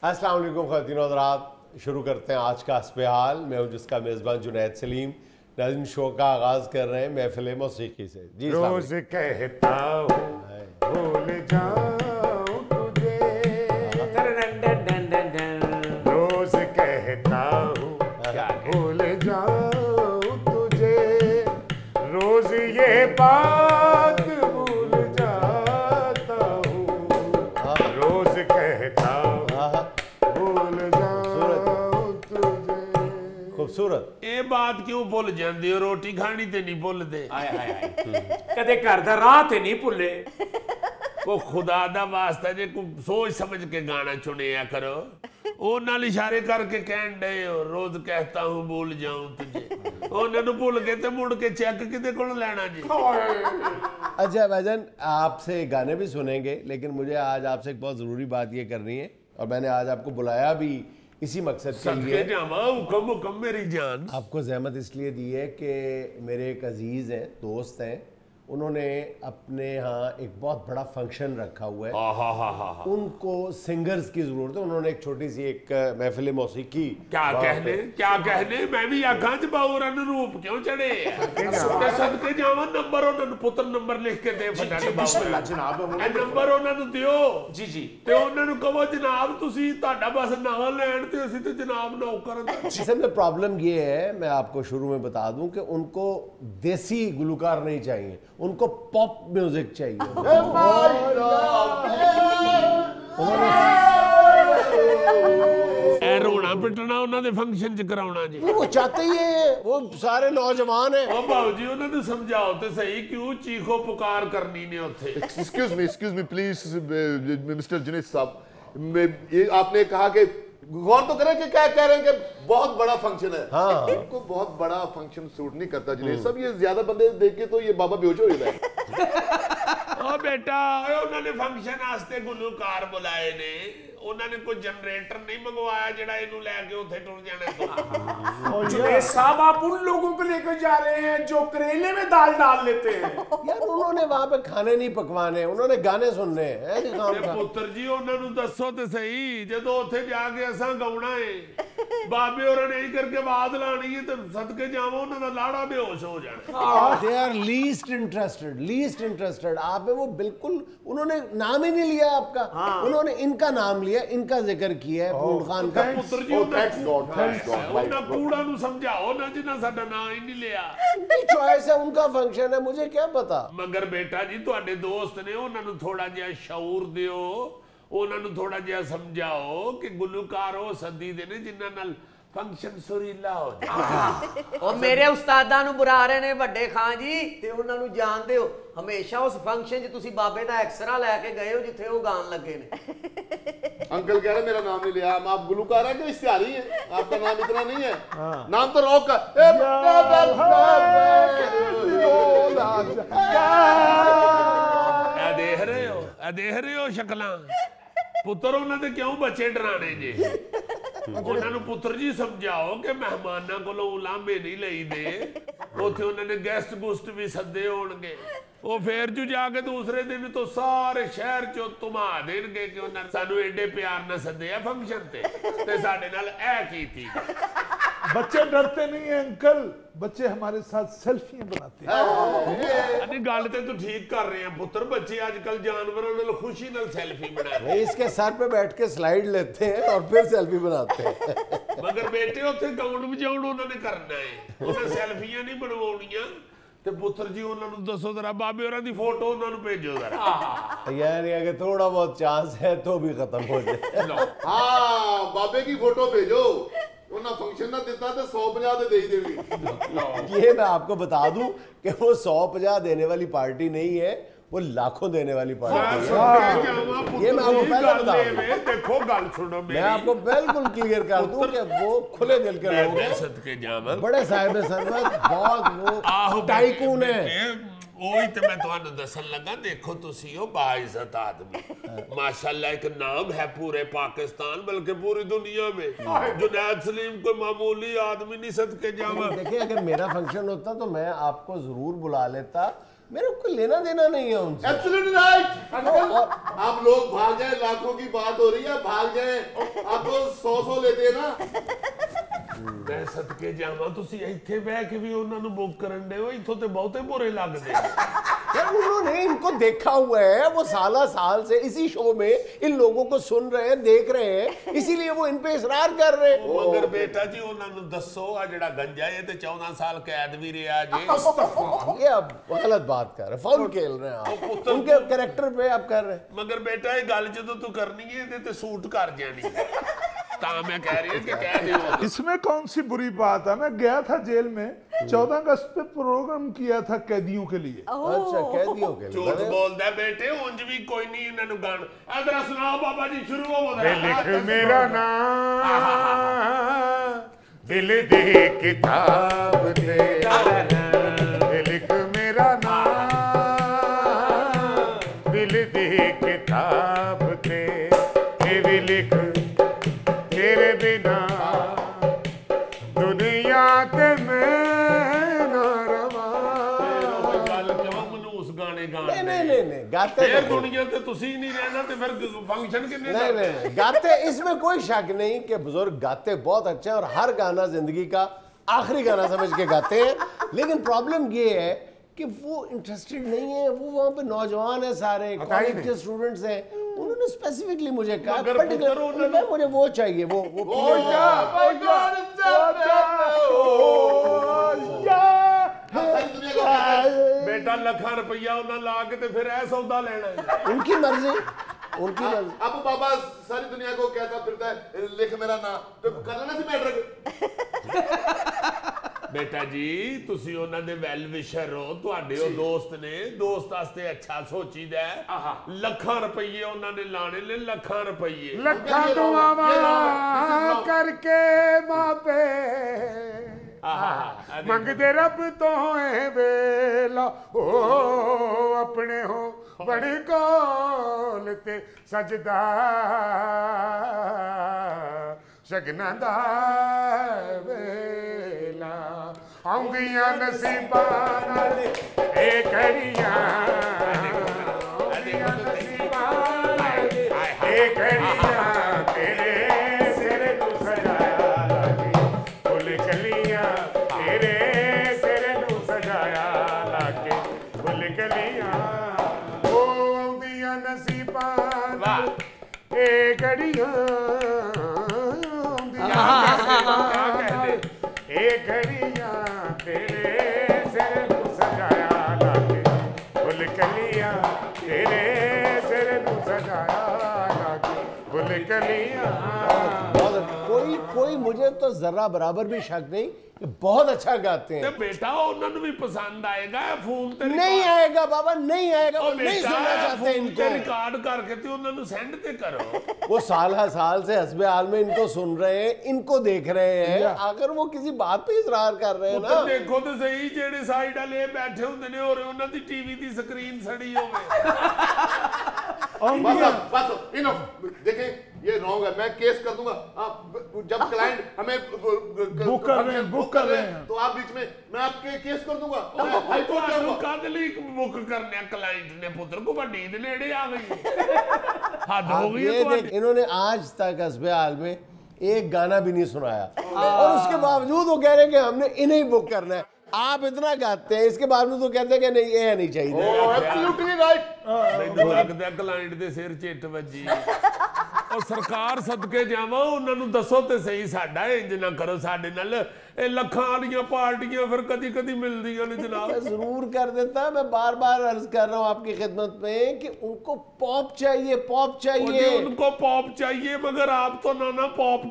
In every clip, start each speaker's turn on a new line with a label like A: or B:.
A: अस्सलाम वालेकुम ख़वातीन और हज़रात, शुरू करते हैं आज का हस्ब-ए-हाल। मैं हूँ जिसका मेज़बान जुनैद सलीम। नाज़रीन, शो का आगाज़ कर रहे हैं महफ़िल मौसीकी से। जी
B: रोज़ कहता हूँ भूल जाऊँ तुझे, रोज़ कहता हूँ भूल जाऊँ तुझे, रोज़ ये बात भूल जाता हूँ, रोज़ कहता हूँ भूल जाऊँ तुझे।
A: खूबसूरत।
C: ਇਹ ਬਾਤ ਕਿਉਂ ਭੁੱਲ ਜਾਂਦੇ ਹੋ? ਰੋਟੀ ਖਾਣੀ ਤੇ ਨਹੀਂ ਭੁੱਲਦੇ?
D: ਕਦੇ ਘਰ ਦਾ ਰਾਹ ਤੇ ਨਹੀਂ ਭੁੱਲੇ।
C: ਕੋ ਖੁਦਾ ਦਾ ਵਾਸਤਾ ਜੇ ਕੋਈ ਸੋਚ ਸਮਝ ਕੇ ਗਾਣਾ ਚੁਣਿਆ ਕਰੋ। ਉਹ ਨਾਲ ਇਸ਼ਾਰੇ ਕਰਕੇ ਕਹਿਣ ਡਏ ਹੋ ਰੋਜ਼ ਕਹਿਤਾ ਹੂੰ ਭੁੱਲ ਜਾऊं तुझे। ਉਹਨਾਂ ਨੂੰ ਭੁੱਲ ਕੇ ਤੇ ਮੁੜ ਕੇ ਚੈੱਕ ਕਿਤੇ ਕੋਲ ਲੈਣਾ ਜੀ?
A: अच्छा भाईजान, आपसे गाने भी सुनेंगे, लेकिन मुझे आज आपसे एक बहुत ज़रूरी बात ये करनी है और मैंने आज आपको बुलाया भी इसी मकसद के लिए।
C: हुक्म मेरी जान।
A: आपको ज़हमत इसलिए दी है कि मेरे एक अजीज़ हैं, दोस्त हैं, उन्होंने अपने यहाँ एक बहुत बड़ा फंक्शन रखा हुआ है। उनको सिंगर्स की ज़रूरत है। उन्होंने एक छोटी सी एक महफिल मौसीकी।
C: क्या कहने मैं भी आखा च बाउर अनुरूप क्यों चढ़े सदके जावा नंबर उन्होंने पुत्र नंबर लिख के दे
D: जनाब
C: नंबर उन्होंने दियो
D: जी जी
C: ते उन्होंने कहो जनाब तुसी ਤੁਹਾਡਾ बस ना लैन ते ਅਸੀਂ ਤੇ जनाब नौकर।
A: असल में प्रॉब्लम ये है, मैं आपको शुरू में बता दूं कि उनको देसी गुलकार नहीं चाहिए, उनको पॉप म्यूजिक चाहिए।
C: रोना पिटना उन्होंने फंक्शन च कराउना जी।
A: वो चाहते ही है, वो सारे नौजवान हैं।
C: ओ बाबू जी उन्होंने समझाओ तो सही क्यों चीखो पुकार करनी ने उत्थे।
B: Excuse me please mister Junaid साहब, ये आपने कहा कि गौर तो करें कि क्या कह रहे हैं कि बहुत बड़ा फंक्शन है।
A: हाँ।
B: इनको बहुत बड़ा फंक्शन सूट नहीं करता जुनैद साहब। ये ज्यादा बंदे देख के तो ये बाबा बेहोश हो जाता है।
C: ओ बेटा उन्होंने फंक्शन वास्ते गुलूकार बुलाए ने, उन्होंने कोई जनरेटर नहीं मंगवाया जेड़ा इनू लेके उथे टुर जाने।
D: जुनैद साहब आप उन लोगों को लेकर जा रहे हैं जो करेले में दाल डाल लेते हैं।
A: यार उन्होंने वहां पे खाने नहीं पकवाने, उन्होंने गाने सुनने हैं।
C: पुत्र जी उन्होंने दसो तो सही, जदों उथे जाके असां गाउणा है बाबे होरां ने यही करके आवाज लानी है तो सदके जावो उन्हां दा लाड़ा बेहोश हो जाना।
A: They are least interested। आप वो बिल्कुल, उन्होंने नाम ही नहीं लिया आपका। उन्होंने इनका नाम लिया, इनका जिक्र किया है फूल खान का।
C: पुत्र जी उन्हां कूड़ा नूं समझाओ ना जिन्हां साडा नाम ही नहीं लिया।
A: उनकी चॉइस है, उनका फंक्शन है, मुझे क्या पता।
C: मगर बेटा जी तुहाडे दोस्त ने, उन्हां नूं थोड़ा जिहा शऊर दिओ, उन्हां नूं थोड़ा जिहा समझाओ कि गुलूकार हो सदी दे ने जिन्हां नाल फंक्शन सुरीला हो जाए।
E: और मेरे उस्तादां नूं बुला रहे ने ਵੱਡੇ ਖਾਨ ਜੀ ਤੇ ਉਹਨਾਂ ਨੂੰ ਜਾਣਦੇ ਹੋ, ਹਮੇਸ਼ਾ ਉਸ फंक्शन 'ਚ ਤੁਸੀਂ ਬਾਬੇ ਦਾ ਐਕਸਰਾ ਲੈ ਕੇ ਗਏ ਹੋ ਜਿੱਥੇ ਉਹ ਗਾਣ ਲੱਗੇ ਨੇ।
B: अंकल कह रहे मेरा नाम नहीं लिया, आप गुलूकार है कि इश्तिहारी है? आपका नाम इतना नहीं है, नाम तो रॉक का।
C: देख रहे हो शक्लां पुत्र उन्होंने क्यों बच्चे डराने जे? उन्होंने पुत्र जी समझाओ कि मेहमानां कोलों उलामे नहीं लईदे, उत्थे उन्होंने गेस्ट गुस्ट भी सदे होणगे, वो फेर चू जाके दूसरे दिन तो सारे शहर चो तुमा देणगे कि उन्होंने सानू एडे प्यार नाल सदे फंक्शन ते साडे नाल ऐ कीती।
F: बच्चे डरते नहीं है अंकल, बच्चे हमारे साथ सेल्फियां बनाते हैं।
C: अरे गल ते तू ठीक कर रहे हैं पुत्र, बच्चे आजकल जानवरों नाल खुशी नाल सेल्फी बनाते।
A: इसके सर पे बैठ के स्लाइड लेते हैं और फिर सेल्फी बनाते हैं।
C: मगर बेटे उत्थे गाउन बजाउण उन्होंने करना है, उन्हें सेल्फियां नहीं बनवाउणियां। ते पुत्र जी उन्होंने दसो जरा बाबे होरां दी फोटो उन्होंने भेजो जरा।
A: यानी अगर थोड़ा बहुत चांस है तो भी खत्म हो जाए।
B: हाँ बाबे की फोटो भेजो, उन्हें फंक्शन ना देता तो 150 दे ही देवी।
A: ये मैं आपको बता दूं कि वो 150 देने वाली पार्टी नहीं है, वो लाखों देने वाली पार्टी है। ये मैं आपको पहले बता दूं।
C: देखो गल सुनो मेरी,
A: मैं आपको बिल्कुल क्लियर कर दूं कि वो खुले दिल के लोग हैं,
C: सदके जावन
A: बड़े साहिब सरवत, बहुत वो टाइकून है।
C: ਉਹੀ ਤੇ ਮੈਂ ਤੁਹਾਨੂੰ ਦੱਸਣ ਲੱਗਾ। ਦੇਖੋ ਤੁਸੀਂ ਉਹ ਬਾਇਜ਼ਤ आदमी, माशाल्लाह एक नाम है पूरे पाकिस्तान बल्कि पूरी दुनिया में। जुनैद सलीम कोई मामूली आदमी नहीं सदके जावा।
A: देखिए अगर मेरा फंक्शन होता तो मैं आपको जरूर बुला लेता, मेरे को लेना देना नहीं है उनसे।
B: Absolutely right। आप लोग भाग जाए, लाखों की बात हो रही है, भाग जाए। आप तो 100 लेते हैं ना।
C: मैं सदके जावा, तुसी इत्थे बह के भी उन्हां नूं बुक करन दे हो, इत्थों ते बहुते बुरे लगदे
A: यार उन्होंने इनको देखा हुआ है, वो साल से इसी शो में इन लोगों को सुन रहे हैं, देख रहे हैं, इसीलिए वो इन पे इसरार कर रहे हैं।
C: मगर बेटा जी उन्हां नूं दसो आ जेड़ा गंजा है ते 14 साल कैद भी रहा जे।
A: ये अब गलत बात कर रहे हैं, फाउल खेल रहे हैं आप, उनके कैरेक्टर पे आप कर रहे हैं।
C: मगर बेटा ये गल जदों तू करनी है इहदे ते सूट कर जानी तां मैं कह रही हूं कि कह दियो।
F: इसमें कौन सी बुरी बात है? मैं गया था जेल में, 14 अगस्त पे प्रोग्राम किया था कैदियों के लिए।
A: अच्छा, कैदियों के लिए
C: झूठ बोलदा बेटे, उंज भी कोई नहीं इन्हां नूं गान। इधर सुनाओ बाबा जी, शुरू हो
G: लिख मेरा नाम दिल दे किताब दे, लिख मेरा नाम दिल दे किताब दे, ये भी लिख तेरे बिना दुनिया ते मैं ना रवा।
C: गल क्यों मनूस गाने गाने?
A: नहीं गाते
C: फिर दुनिया ते तुसी नहीं रहना ते फिर फंक्शन किन्ने?
A: नहीं गाते, इसमें कोई शक नहीं कि बुजुर्ग गाते बहुत अच्छा है और हर गाना जिंदगी का आखिरी गाना समझ के गाते हैं। लेकिन प्रॉब्लम ये है कि वो इंटरेस्टेड नहीं है। वो वहाँ पे नौजवान है, सारे कॉलेज के स्टूडेंट्स हैं, उन्होंने स्पेसिफिकली मुझे कहा पर्टिकुलर मुझे वो चाहिए, वो
C: बेटा लाखां रुपया उन्हें ला के फिर ऐ सौदा लेना है।
A: उनकी मर्जी, उनकी मर्जी।
B: अब बाबा सारी दुनिया को कहता फिरता है लिख मेरा नाम, तो कर लेना सी मैटर।
C: बेटा जी तुसी उन्हां दे वेल विशर हो, तुहाडे ओ दोस्त ने, दोस्त वास्ते अच्छा सोचीदा है। लाखां रुपये उन्हां ने लाने ने, लाखां रुपये
G: लखा दुआवां करके मापे मंगदे रब तो है वेला, ओ अपने हो बड़े कोल ते सजदा शगना दा वेला, आउंदियां नसीबां नाल ए कड़ियां, आउंदियां नसीबां नाल ए कड़ियां, तेरे सिर नू सजाया लागे फुल कलियां, तेरे सिर नू सजाया लागे फुल कलियां, ओ आउंदियां नसीबां नाल ए कड़ियां, घड़ियां तेरे सिर नू सजाया लागे फुल कलियां, तेरे सिर नू सजाया लागे फुल कलियां।
A: कोई मुझे तो जरा बराबर भी शक नहीं कि बहुत अच्छा गाते हैं।
C: बेटा उन्होंने भी पसंद आएगा। फोन ते
A: नहीं आएगा बाबा, नहीं आएगा, वो नहीं सुनना चाहते इनको।
C: रिकॉर्ड करके ते उन्होंने सेंड ते करो।
A: वो साल से हस्बे हाल में इनको सुन रहे हैं, इनको देख रहे हैं, अगर वो किसी बात पे इसरार कर रहे हैं ना।
C: देखो तो सही, जेड़े साइड वाले बैठे होंदे ने और उन्हां दी टीवी दी स्क्रीन सड़ी होवे।
B: बस इनफ। देखिए ये रॉन्ग है, मैं केस कर दूंगा। जब क्लाइंट हमें
F: बुक कर रहे हैं
B: तो आप बीच में, मैं आपके केस कर दूंगा।
C: हाई कोर्ट जाऊंगा। काद लई बुक करने क्लाइंट ने पुत्र को बड़ी दे नेड़े आ गई। हद हो गई है।
A: इन्होंने आज तक हस्बे हाल में एक गाना भी नहीं सुनाया और उसके बावजूद वो कह रहे हैं कि हमने इन्हें बुक करना है। आप इतना गाते हैं, इसके बावजूद तो कहते हैं कि नहीं ये नहीं चाहिए।
B: Absolutely right.
C: ਮੈਨੂੰ ਲੱਗਦਾ ਕਲਾਇੰਟ ਦੇ ਸਿਰ 'ਚ ਇੱਟ ਵੱਜੀ। ਉਹ ਸਰਕਾਰ ਸਦਕੇ ਜਾਵਾਂ, ਉਹਨਾਂ ਨੂੰ ਦੱਸੋ ਤੇ ਸਹੀ, ਸਾਡਾ ਇੰਜ ਨਾ ਕਰੋ ਸਾਡੇ ਨਾਲ। ਇਹ ਲੱਖਾਂ ਵਾਲੀਆਂ ਪਾਰਟੀਆਂ ਫਿਰ ਕਦੀ ਕਦੀ ਮਿਲਦੀਆਂ ਨੇ जनाब।
A: जरूर कर देता, मैं बार बार अर्ज कर रहा हूँ आपकी खिदमत में कि उनको पॉप चाहिए, पॉप चाहिए।
C: उनको पॉप चाहिए, मगर आप तो ना पॉप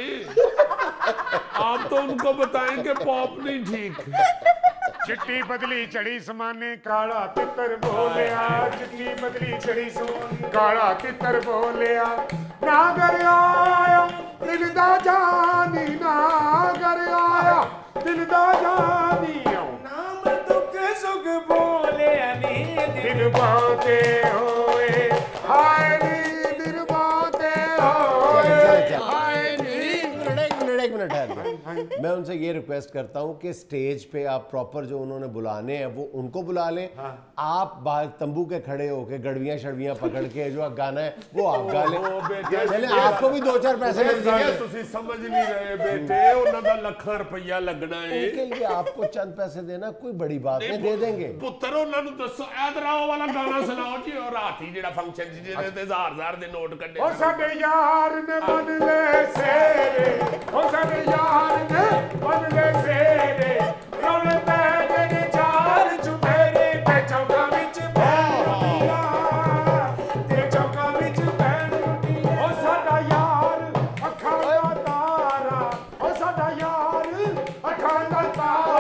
C: कमाएं। आप तो उनको बताएं कि पॉप नहीं ठीक।
G: चिट्टी बदली चढ़ी समाने काला तितर बोलिया, चिट्टी बदली चढ़ी समाने काला तितर बोलिया, ना घर आया दिल दा जानी, ना घर आया दिल दा जानी,
D: नाम दुख सुख बोले
G: दिल बाते होए हाय नी, दिल बाते होए हाय नी।
A: एक मिनट मैं उनसे ये रिक्वेस्ट करता हूँ कि स्टेज पे आप प्रॉपर जो उन्होंने बुलाने हैं वो उनको बुला लें, आप बाहर तंबू के खड़े होके गड़वियां शड़वियां पकड़ के जो गाना है वो आप गा लें, चले आपको भी 2-4 पैसे मिल जाएंगे।
C: ਤੁਸੀਂ ਸਮਝ ਨਹੀਂ ਰਹੇ ਬੇਟੇ, ਉਹਨਾਂ ਦਾ ਲੱਖਾਂ ਰੁਪਈਆ ਲੱਗਣਾ ਹੈ।
A: उनके लिए आपको चंद पैसे देना कोई बड़ी बात नहीं, दे देंगे।
C: ਪੁੱਤਰ ਉਹਨਾਂ ਨੂੰ ਦੱਸੋ ਐਦਰਾਓ ਵਾਲਾ ਗਾਣਾ ਸੁਣਾਓ ਜੀ, ਉਹ ਰਾਤੀ ਜਿਹੜਾ ਫੰਕਸ਼ਨ ਸੀ ਜਿਹਦੇ ਤੇ ਹਜ਼ਾਰ ਦੇ ਨੋਟ ਕੱਢੇ।
G: ਉਹ ਸਾਡੇ ਯਾਰ ਨੇ ਬਨ ਲੈ ਸੇਰੇ, ਉਹ ਸਾਡੇ ਯਾਰ ਨੇ ਬਨ ਲੈ ਸੇਰੇ, ਰੌਲੇ ਪੈ ਗਏ ਨੇ ਚਾਰ ਚੁਫੇਰੇ ਤੇ ਚੌਕਾਂ ਵਿੱਚ ਪੈਣ ਰੁੱਟੀਆਂ, ਤੇ ਚੌਕਾਂ ਵਿੱਚ ਪੈਣ ਰੁੱਟੀਆਂ। ਉਹ ਸਾਡਾ ਯਾਰ ਅੱਖਾਂ ਦਾ ਤਾਰਾ, ਉਹ ਸਾਡਾ ਯਾਰ ਅੱਖਾਂ ਦਾ ਤਾਰਾ,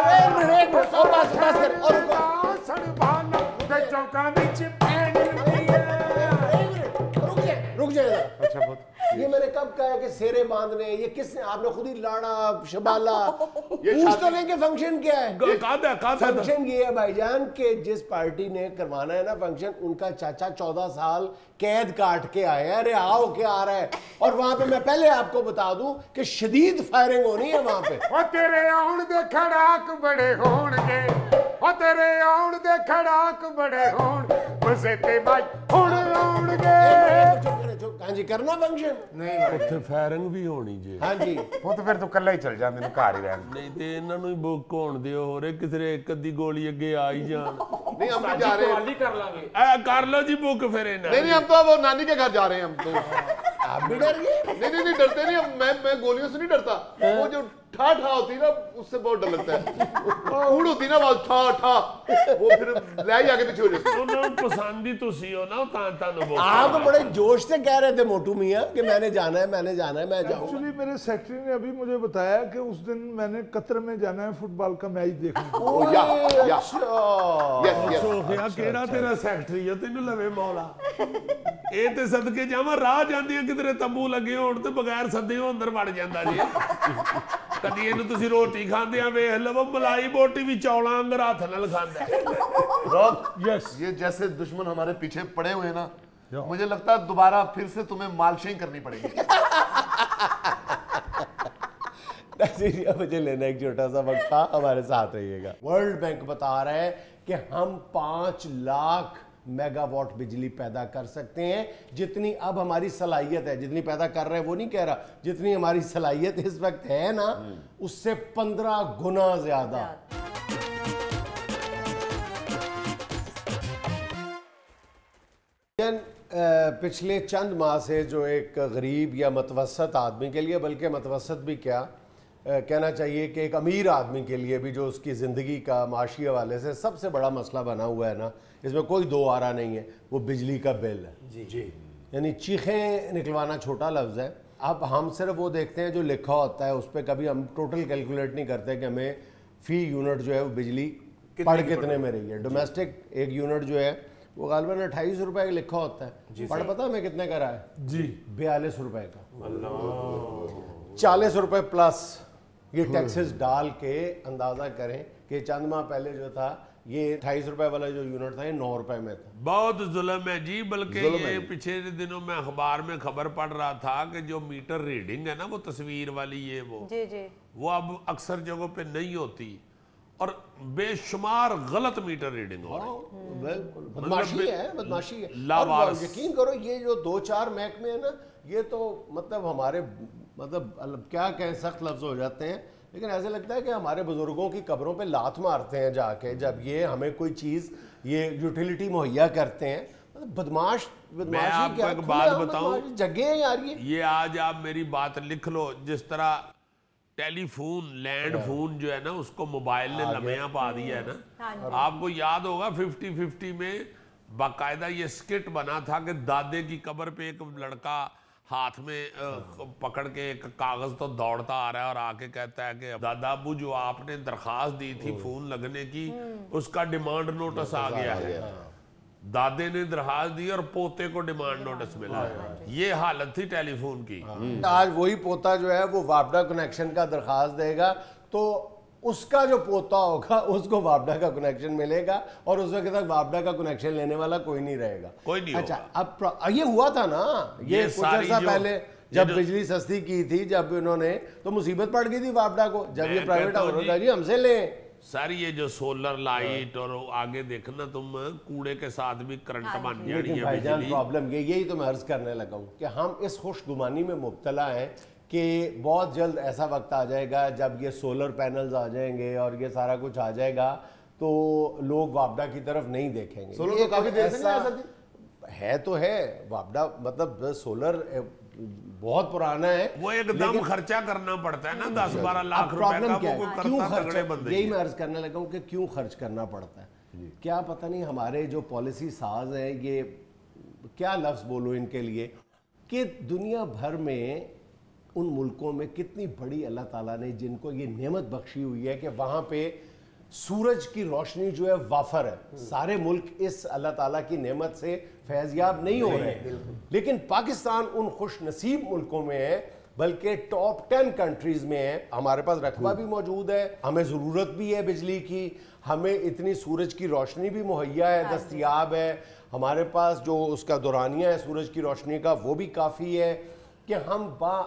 G: ਸੜਬਾਨਾ ਤੇ ਚੌਕਾਂ ਵਿੱਚ ਪੈਣ ਰੁੱਟੀਆਂ।
A: रुक जाएगा।
G: अच्छा बहुत
A: ये मैंने कब कहा है कि सेरे बांधने, ये किसने, आपने खुद ही लाड़ा शबाला, पूछ तो लेंगे फंक्शन क्या है। फंक्शन ये है भाईजान कि जिस पार्टी ने करवाना है ना फंक्शन, उनका चाचा 14 साल कैद काट के आया है, रिहा होके आ रहा है, और वहां पे मैं पहले आपको बता दूं कि शदीद फायरिंग होनी है वहां पे।
G: ओ तेरे आउण दे खड़ाक बड़े होणगे, ओ तेरे आउण दे खड़ाक बड़े होण, मजे ते बाई हुण आउणगे।
A: हाँ जी, करना फंक्शन
G: नहीं
C: ਉੱਥੇ ਫਾਇਰਿੰਗ ਵੀ ਹੋਣੀ ਜੇ।
A: हाँ जी।
G: ਉਹ ਤਾਂ ਫਿਰ ਤੂੰ ਇਕੱਲਾ ਹੀ ਚੱਲ ਜਾ, ਮੈਨੂੰ ਘਰ ਹੀ ਰਹਿਣ।
C: ਨਹੀਂ ਤੇ ਇਹਨਾਂ ਨੂੰ ਹੀ ਬੁੱਕ ਹੋਣ ਦਿਓ, ਹੋਰੇ ਕਿਸੇ ਇੱਕ ਅੱਧੀ ਗੋਲੀ ਅੱਗੇ ਆ ਹੀ ਜਾਣ।
B: नहीं हम भी जा रहे हैं,
D: कर लांगे।
C: ਐ ਕਰ ਲਓ ਜੀ ਬੁੱਕ ਫਿਰ ਇਹਨਾਂ
B: नहीं हम तो वो नानी के घर जा रहे हैं हम तो।
A: आप भी डर गए?
B: नहीं डरते नहीं हम, मैं गोलियों से नहीं डरता, वो जो ठा होती ना उससे बहुत डर लगता है। ऊड़ होती ना आवाज ठा, वो फिर ले ही आगे पीछे हो जाती।
C: ਉਹਨਾਂ ਨੂੰ ਪਸੰਦ ਹੀ ਤੁਸੀਂ ਹੋ ਨਾ, ਤਾਂ ਤੁਹਾਨੂੰ ਬੁੱਕ।
A: आप बड़े जोश से कह रहे थे मोटू मियाँ कि मैंने जाना है मैं जाऊंगा।
F: एक्चुअली मेरे सेक्रेटरी ने अभी मुझे बताया कि उस दिन मैंने कतर में जाना है फुटबॉल का मैच देखने को।
B: ओ या यस
C: ਸੋਫਿਆ ਕਿਹੜਾ ਤੇਰਾ ਸੈਕਟਰੀ ਆ, ਤੈਨੂੰ ਲਵੇ ਮੌਲਾ। ਇਹ ਤੇ ਸਦਕੇ ਜਾਵਾਂ, ਰਾਹ ਜਾਂਦੀਆਂ ਕਿਧਰੇ ਤੰਬੂ ਲੱਗੇ ਹੋਣ ਤੇ ਬਗੈਰ ਸੱਦਿਓ ਅੰਦਰ ਵੜ ਜਾਂਦਾ ਜੀ। ਕਦੀ ਇਹਨੂੰ ਤੁਸੀਂ ਰੋਟੀ ਖਾਂਦਿਆਂ ਵੇਖ ਲਵੋ, ਮਲਾਈ ਬੋਟੀ ਵੀ ਚੌਲਾਂ ਅੰਦਰ ਹੱਥ ਨਾਲ ਖਾਂਦਾ।
F: यस,
B: ये जैसे दुश्मन हमारे पीछे पड़े हुए हैं ना, मुझे लगता है दोबारा फिर से तुम्हें मालशें करनी पड़ेगी।
A: मुझे लेना एक छोटा सा वक्फा, हमारे साथ रहिएगा। वर्ल्ड बैंक बता रहा है कि हम 5 लाख मेगावाट बिजली पैदा कर सकते हैं, जितनी अब हमारी सलाहियत है। जितनी पैदा कर रहे हैं वो नहीं कह रहा, जितनी हमारी सलाहियत इस वक्त है ना, उससे 15 गुना ज्यादा। पिछले चंद माह से जो एक गरीब या मतवसत आदमी के लिए, बल्कि मतवसत भी क्या कहना चाहिए कि एक अमीर आदमी के लिए भी, जो उसकी ज़िंदगी का माशी हवाले से सबसे बड़ा मसला बना हुआ है ना, इसमें कोई दो आरा नहीं है, वो बिजली का बिल है। जी यानी चीखें निकलवाना छोटा लफ्ज़ है। अब हम सिर्फ वो देखते हैं जो लिखा होता है, उस पर कभी हम टोटल कैलकुलेट नहीं करते कि हमें फ़ी यूनिट जो है वो बिजली पड़ कितने में रही है। डोमेस्टिक एक यूनिट जो है वो गालबन 28 रुपए का लिखा होता है, पढ़ पता हमें कितने का रहा है जी? 42 रुपए का। 40 रुपए प्लस ये टैक्सेस डाल के अंदाजा करें कि चंद माह पहले जो था ये 28 रुपए वाला जो यूनिट था ये 9 रुपए में था।
C: बहुत जुल्म है जी। बल्कि ये पिछले दिनों में अखबार में खबर पढ़ रहा था कि जो मीटर रीडिंग है ना, वो तस्वीर वाली ये वो अब अक्सर जगहों पे नहीं होती और बेशुमार गलत मीटर रीडिंग हो रही।
A: बदमाशी है, बदमाशी है।
C: लावारिस।
A: यकीन करो ये जो 2-4 महकमे है ना, ये तो मतलब हमारे मतलब क्या कहें, सख्त लफ्ज हो जाते हैं, लेकिन ऐसे लगता है कि हमारे बुजुर्गों की कब्रों पे लात मारते हैं जाके, जब ये हमें कोई चीज़ ये यूटिलिटी मुहैया करते हैं। मतलब बदमाश
C: मैं आपको एक बात बताऊं,
A: जगह यार ये
C: आज आप मेरी बात लिख लो। जिस तरह टेलीफोन लैंड फोन जो है ना, उसको मोबाइल ने लम्हा पा दिया है ना। आपको याद होगा 50-50 में बाकायदा ये स्किट बना था कि दादे की कब्र पे एक लड़का हाथ में पकड़ के एक कागज तो दौड़ता आ रहा है और आके कहता है कि दादा अबू जो आपने दरखास्त दी थी फोन लगने की, उसका डिमांड नोटिस आ गया है। दादे ने दरखास्त दी और पोते को डिमांड नोटिस मिला। ये हालत थी टेलीफोन की।
A: आज वही पोता जो है वो वापडा कनेक्शन का दरखास्त देगा, तो उसका जो पोता होगा उसको वापडा का कनेक्शन मिलेगा और उस वक्त तक वापडा का कनेक्शन लेने वाला कोई नहीं रहेगा।
C: कोई नहीं।
A: अच्छा, अब ये हुआ था ना, ये कुछ अर्सा पहले جب بجلی سستی کی تھی جب انہوں نے تو مصیبت پڑ گئی تھی وابڈا کو, جب یہ پرائیویٹ کہا جی ہم سے لیں.
C: سر یہ جو سولر لائٹ اور آگے دیکھنا تم کوڑے کے ساتھ بھی کرنٹ بن جانی ہے
A: بھائی جان پرابلم یہی تو میں عرض کرنے لگا ہوں کہ ہم اس خوش گمانی میں مبتلا ہیں کہ بہت جلد ایسا وقت آ جائے گا جب یہ سولر پینلز آ جائیں گے اور یہ سارا کچھ آ جائے گا تو لوگ وابڈا کی طرف نہیں دیکھیں گے.
B: سولر تو کافی دیر سے نہیں آیا
A: ہے تو ہے وابڈا, مطلب سولر بہت پرانا ہے,
C: وہ ایک دم خرچہ کرنا پڑتا ہے نا 10-12 لاکھ روپے کا, وہ کرتا تگڑے بندے.
A: یہی میں عرض کرنے لگا ہوں کہ کیوں خرچ کرنا پڑتا ہے, کیا پتہ نہیں ہمارے جو پالیسی ساز ہیں یہ کیا لفظ بولو ان کے لیے کہ دنیا بھر میں ان ملکوں میں کتنی بڑی اللہ تعالیٰ نے جن کو یہ نعمت بخشی ہوئی ہے کہ وہاں پہ سورج کی روشنی جو ہے وافر ہے. سارے ملک اس اللہ تعالیٰ کی نعمت سے فیضیاب نہیں ہو رہے, لیکن پاکستان ان خوش نصیب ملکوں میں ہے بلکہ ٹاپ 10 کنٹریز میں ہے. ہمارے پاس رقبہ بھی موجود ہے, ہمیں ضرورت بھی ہے بجلی کی, ہمیں اتنی سورج کی روشنی بھی مہیا ہے, دستیاب ہے, ہمارے پاس جو اس کا دورانیہ ہے سورج کی روشنی کا وہ بھی کافی ہے کہ ہم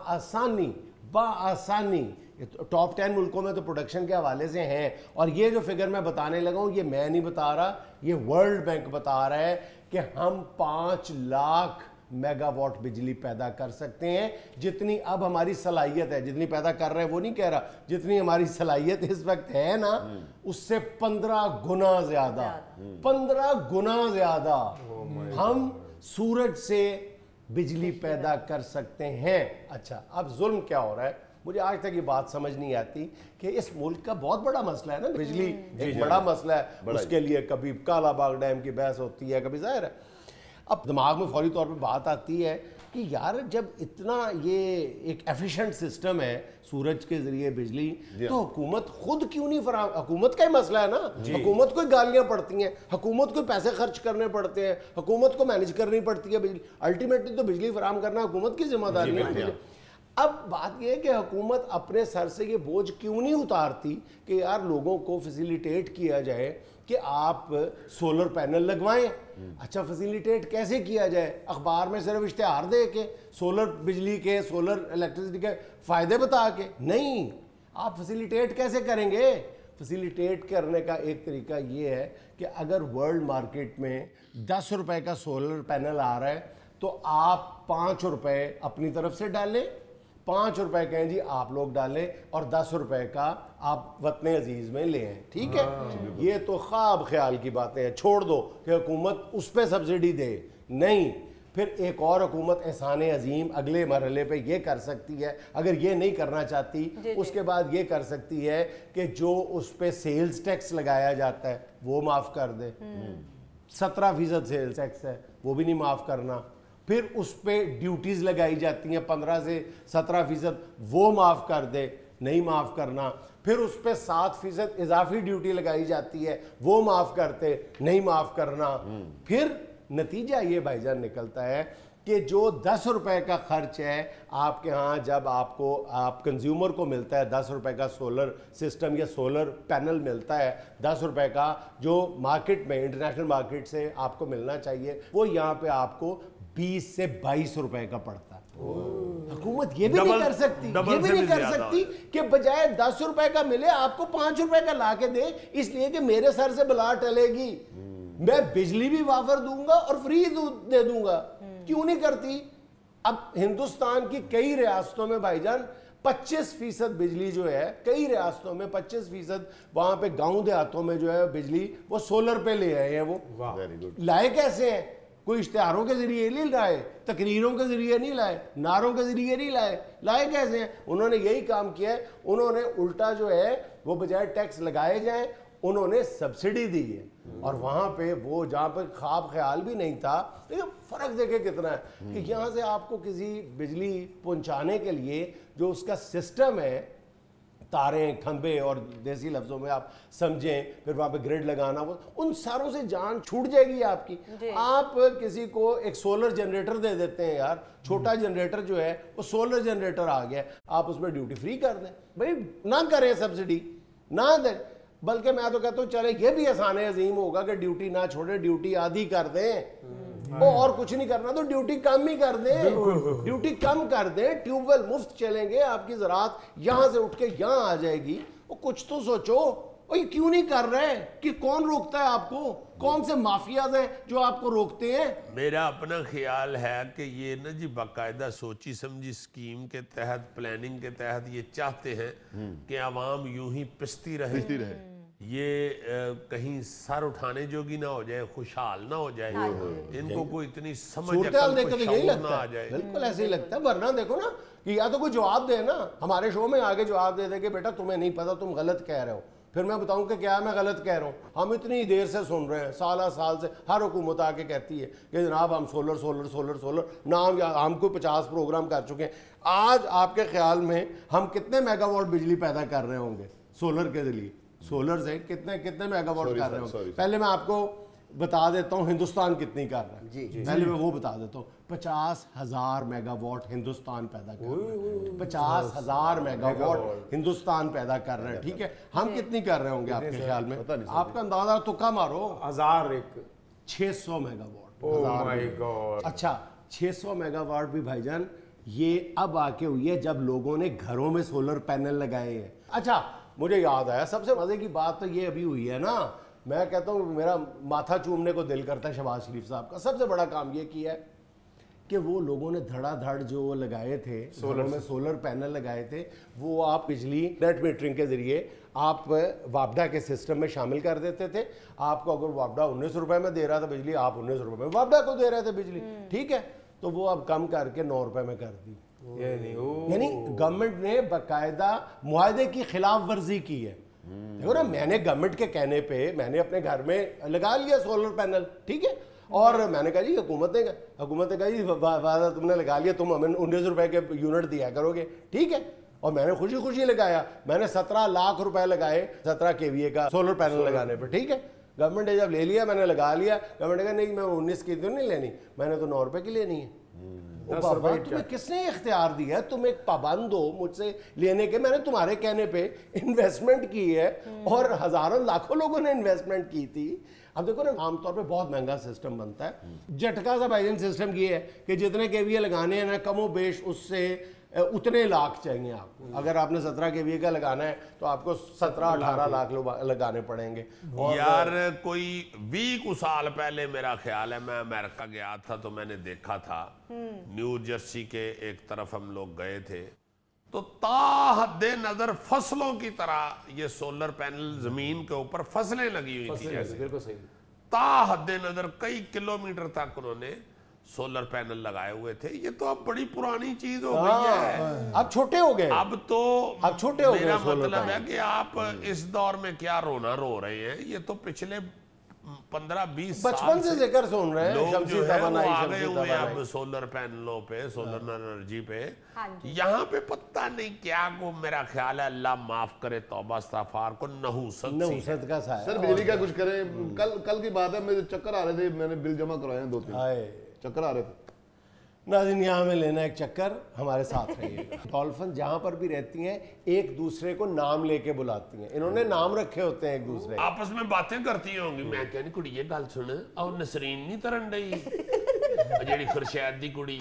A: بآسانی ٹاپ 10 ملکوں میں تو پروڈکشن کے حوالے سے ہیں. اور یہ جو فگر میں بتانے لگا ہوں یہ میں نہیں بتا رہا, یہ ورلڈ بینک بتا رہا ہے کہ ہم 5 لاکھ میگا واٹ بجلی پیدا کر سکتے ہیں, جتنی اب ہماری صلاحیت ہے. جتنی پیدا کر رہے ہیں وہ نہیں کہہ رہا, جتنی ہماری صلاحیت اس وقت ہے نا اس سے 15 گنا زیادہ 15 گنا زیادہ ہم سورج سے بجلی پیدا کر سکتے ہیں. اچھا اب ظلم کیا ہو رہا ہے, مجھے آج تک یہ بات سمجھ نہیں آتی کہ اس ملک کا بہت بڑا مسئلہ ہے نا بجلی, ایک بڑا مسئلہ ہے, اس کے لیے کبھی کالا باغ ڈیم کی بحث ہوتی ہے, کبھی ظاہر ہے. اب دماغ میں فوری طور پہ بات آتی ہے کہ یار جب اتنا یہ ایک ایفیشنٹ سسٹم ہے سورج کے ذریعے بجلی, تو حکومت خود کیوں نہیں فراہم, حکومت کا ہی مسئلہ ہے نا, حکومت کو گالیاں پڑتی ہیں, حکومت کو پیسے خرچ کرنے پڑتے ہیں, حکومت کو مینج کرنی پڑتی ہے بجلی, الٹیمیٹلی تو بجلی فراہم کرنا حکومت کی ذمہ داری ہے. اب بات یہ ہے کہ حکومت اپنے سر سے یہ بوجھ کیوں نہیں اتارتی کہ یار لوگوں کو فیسیلیٹیٹ کیا جائے کہ آپ سولر پینل لگوائیں. اچھا فیسیلیٹیٹ کیسے کیا جائے, اخبار میں صرف اشتہار دے کے سولر بجلی کے سولر الیکٹریسٹی کے فائدے بتا کے نہیں, آپ فیسیلیٹیٹ کیسے کریں گے. فیسیلیٹیٹ کرنے کا ایک طریقہ یہ ہے کہ اگر ورلڈ مارکیٹ میں 10 روپے کا سولر پینل آ رہا ہے تو آپ 5 روپے اپنی طرف سے ڈالیں, 5 روپے کہیں جی آپ لوگ ڈالیں اور 10 روپے کا آپ وطن عزیز میں لے آئیں. ٹھیک ہے, یہ تو خواب خیال کی باتیں ہیں, چھوڑ دو کہ حکومت اس پہ سبسڈی دے, نہیں. پھر ایک اور حکومت احسان عظیم اگلے مرحلے پہ یہ کر سکتی ہے, اگر یہ نہیں کرنا چاہتی اس کے بعد یہ کر سکتی ہے کہ جو اس پہ سیلز ٹیکس لگایا جاتا ہے وہ معاف کر دے. 17% سیلز ٹیکس ہے وہ بھی نہیں معاف کرنا. پھر اس پہ ڈیوٹیز لگائی جاتی ہیں 15 سے 17%, وہ معاف کر دے, نہیں معاف کرنا. پھر اس پہ 7% اضافی ڈیوٹی لگائی جاتی ہے, وہ معاف کرتے, نہیں معاف کرنا. پھر نتیجہ یہ بھائی جان نکلتا ہے کہ جو 10 روپے کا خرچ ہے آپ کے ہاں, جب آپ کنزیومر کو ملتا ہے 10 روپے کا سولر سسٹم یا سولر پینل ملتا ہے 10 روپے کا, جو مارکیٹ میں انٹرنیشنل مارکیٹ سے آپ کو ملنا چاہیے, وہ یہاں پہ آپ کو 20 سے 22 روپے کا پڑتا ہے. حکومت یہ بھی نہیں کر سکتی, یہ بھی نہیں کر سکتی کہ بجائے 10 روپے کا ملے آپ کو 5 روپے کا لا کے دے, اس لیے کہ میرے سر سے بلا ٹلے گی, میں بجلی بھی وافر دوں گا اور فری دے دوں گا. کیوں نہیں کرتی. اب ہندوستان کی کئی ریاستوں میں بھائی جان 25% بجلی جو ہے, کئی ریاستوں میں 25% وہاں پہ گاؤں دیہاتوں میں جو ہے بجلی وہ سولر پہ لے آئے ہیں. وہ لائے کیسے ہیں, کوئی اشتہاروں کے ذریعے نہیں لائے, تقریروں کے ذریعے نہیں لائے, نعروں کے ذریعے نہیں لائے, لائے کیسے ہیں. انہوں نے یہی کام کیا ہے, انہوں نے الٹا جو ہے وہ بجائے ٹیکس لگائے جائیں انہوں نے سبسڈی دی ہے. اور وہاں پہ وہ جہاں پہ خواب خیال بھی نہیں تھا, فرق دیکھیں کتنا ہے کہ یہاں سے آپ کو کسی بجلی پہنچانے کے لیے جو اس کا سسٹم ہے, تاریں, کھمبے اور دیسی لفظوں میں آپ سمجھیں, پھر وہاں پہ گریڈ لگانا, ان ساروں سے جان چھوٹ جائے گی آپ کی. آپ کسی کو ایک سولر جنریٹر دے دیتے ہیں, یار چھوٹا جنریٹر جو ہے وہ سولر جنریٹر آ گیا, آپ اس میں ڈیوٹی فری کر دیں. بھائی نہ کریں سبسڈی, نہ دیں, بلکہ میں تو کہتا ہوں چلے یہ بھی احسان عظیم ہوگا کہ ڈیوٹی نہ چھوڑیں, ڈیوٹی آدھی کر دیں. وہ اور کچھ نہیں کرنا تو ڈیوٹی کم ہی کر دیں, ڈیوٹی کم کر دیں, ٹیوب ویل مفت چلیں گے, آپ کی زراعت یہاں سے اٹھ کے یہاں آ جائے گی. وہ کچھ تو سوچو, وہ یہ کیوں نہیں کر رہے, کہ کون روکتا ہے آپ کو, کون سے مافیاز ہیں جو آپ کو روکتے ہیں؟
C: میرا اپنا خیال ہے کہ یہ نا جی باقاعدہ سوچی سمجھی اسکیم کے تحت, پلاننگ کے تحت یہ چاہتے ہیں کہ عوام یوں ہی پستی رہے, یہ کہیں سر اٹھانے جوگی نہ ہو جائے, خوشحال نہ ہو جائے, ان کو کوئی اتنی سمجھ عقل کو شعور نہ آ جائے.
A: بالکل ایسے ہی لگتا ہے. ورنہ دیکھو نا کہ یا تو کوئی جواب دے نا, ہمارے شو میں آگے جواب دے دے کہ بیٹا تمہیں نہیں پتا, تم غلط کہہ رہے ہو, پھر میں بتاؤں کہ کیا میں غلط کہہ رہا ہوں. ہم اتنی دیر سے سن رہے ہیں, سالہ سال سے ہر حکومت آ کے کہتی ہے کہ جناب ہم سولر سولر سولر سولر نام, ہم کو 50 پروگرام کر چکے ہیں. آج آپ کے خیال میں ہم کتنے میگا واٹ بجلی پیدا کر رہے ہوں گے سولر کے ذریعے؟ سولر سے کتنے میگا واٹ کر رہے ہوں گے؟ پہلے میں آپ کو بتا دیتا ہوں ہندوستان کتنی کر رہا ہے. پہلے میں وہ بتا دیتا ہوں. 50,000 میگا واٹ ہندوستان پیدا کر رہا ہے. 50,000 میگا واٹ ہندوستان پیدا کر رہے ہیں. ٹھیک ہے, ہم کتنی کر رہے ہوں گے آپ کے خیال میں؟ آپ کا اندازہ تو کم مارو. 600 میگا واٹ. اچھا 600 میگا واٹ بھی بھائی جان یہ اب آ کے ہوئی ہے جب لوگوں نے گھروں میں سولر پینل لگائے ہیں. اچھا مجھے یاد آیا, سب سے مزے کی بات تو یہ ابھی ہوئی ہے نا, میں کہتا ہوں میرا ماتھا چومنے کو دل کرتا ہے شہباز شریف صاحب کا. سب سے بڑا کام یہ کیا ہے کہ وہ لوگوں نے دھڑا دھڑ جو لگائے تھے گھروں میں سولر پینل لگائے تھے, وہ آپ بجلی نیٹ میٹرنگ کے ذریعے آپ وابڈا کے سسٹم میں شامل کر دیتے تھے. آپ کو اگر وابڈا 19 روپے میں دے رہا تھا بجلی, آپ 19 روپے میں وابڈا کو دے رہے تھے بجلی. ٹھیک ہے, تو وہ اب کم کر کے 9 روپے میں کر دی. یعنی گورنمنٹ نے باقاعدہ معاہدے کی خلاف ورزی کی ہے. دیکھو نا, میں نے گورنمنٹ کے کہنے پہ میں نے اپنے گھر میں لگا لیا سولر پینل. ٹھیک ہے, اور میں نے کہا جی حکومت نے کہا جی تم نے لگا لیا, تم ہمیں 19 روپے کے یونٹ دیا کرو گے. ٹھیک ہے, اور میں نے خوشی خوشی لگایا. میں نے 17 لاکھ روپے لگائے 17 KVA کا سولر پینل لگانے پہ. ٹھیک ہے, گورنمنٹ نے جب لے لیا, میں نے لگا لیا, گورنمنٹ نے کہا نہیں میں 19 کی تو نہیں لینی, میں نے تو 9 روپے کی لینی ہے. تمہیں کس نے اختیار دیا؟ تم ایک پابند ہو مجھ سے لینے کے. میں نے تمہارے کہنے پہ انویسٹمنٹ کی ہے اور ہزاروں لاکھوں لوگوں نے انویسٹمنٹ کی تھی. اب دیکھو نا, عام طور پہ بہت مہنگا سسٹم بنتا ہے. جھٹکا سا بھائی جان سسٹم یہ ہے کہ جتنے KVA لگانے ہیں نا کم و بیش اس سے اتنے لاکھ چاہیے آپ کو. اگر آپ نے 17 KVA کا لگانا ہے تو آپ کو 17-18 لاکھ لگانے پڑیں گے.
C: یار کوئی 20 سال پہلے میرا خیال ہے میں امریکہ گیا تھا تو میں نے دیکھا تھا نیو جرسی کے ایک طرف ہم لوگ گئے تھے, تو تا حد نظر فصلوں کی طرح یہ سولر پینل زمین کے اوپر فصلیں لگی ہوئی تھی جیسے. بالکل صحیح. تا حد نظر کئی کلومیٹر تک انہوں نے سولر پینل لگائے ہوئے تھے. یہ تو اب بڑی پرانی چیز ہو گئی ہے,
A: اب چھوٹے ہو گئے.
C: اب تو
A: چھوٹے ہو گئے.
C: میرا مطلب ہے کہ آپ اس دور میں کیا رونا رو رہے ہیں, یہ تو پچھلے 15-20 سال
A: بچپن سے ذکر سن رہے ہیں.
C: لوگ جو ہے وہ آگئے ہوئے ہیں اب سولر پینلوں پہ, سولر انرجی پہ. یہاں پہ پتہ نہیں کیا کو, میرا خیال ہے اللہ معاف کرے توبہ استغفار کو, نحوست
A: کا سایہ.
B: سر بجلی کا کچھ کریں. کل کی بات ہے, میرے چکر آ رہے تھے, میں نے بل جمع کروائے ہیں 2-3 چکر آ رہے تھے.
A: ناظرین یہاں میں لینا ایک چکر, ہمارے ساتھ رہیے گا. ڈالفن جہاں پر بھی رہتی ہیں ایک دوسرے کو نام لے کے بلاتی ہیں. انہوں نے نام رکھے ہوتے ہیں ایک دوسرے,
C: آپس میں باتیں کرتی ہوں گی. میں کہنی کڑی یہ گل سن, اور نسرین نہیں ترن ڈئی جیڑی خرشید دی کڑی.